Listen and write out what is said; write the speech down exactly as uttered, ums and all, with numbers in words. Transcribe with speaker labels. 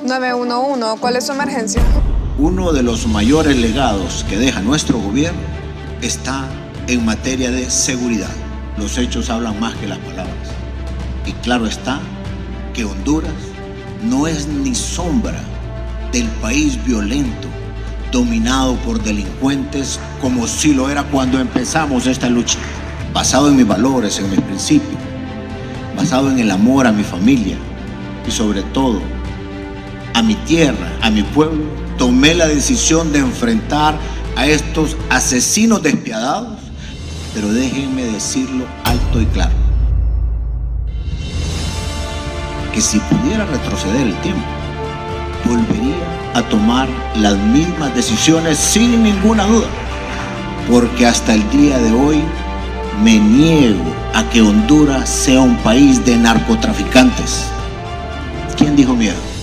Speaker 1: nueve uno uno, ¿cuál es su emergencia?
Speaker 2: Uno de los mayores legados que deja nuestro gobierno está en materia de seguridad. Los hechos hablan más que las palabras. Y claro está que Honduras no es ni sombra del país violento, dominado por delincuentes, como sí lo era cuando empezamos esta lucha. Basado en mis valores, en mis principios, basado en el amor a mi familia y sobre todo a mi tierra, a mi pueblo, tomé la decisión de enfrentar a estos asesinos despiadados, pero déjenme decirlo alto y claro, que si pudiera retroceder el tiempo, volvería a tomar las mismas decisiones sin ninguna duda, porque hasta el día de hoy me niego a que Honduras sea un país de narcotraficantes. ¿Quién dijo miedo?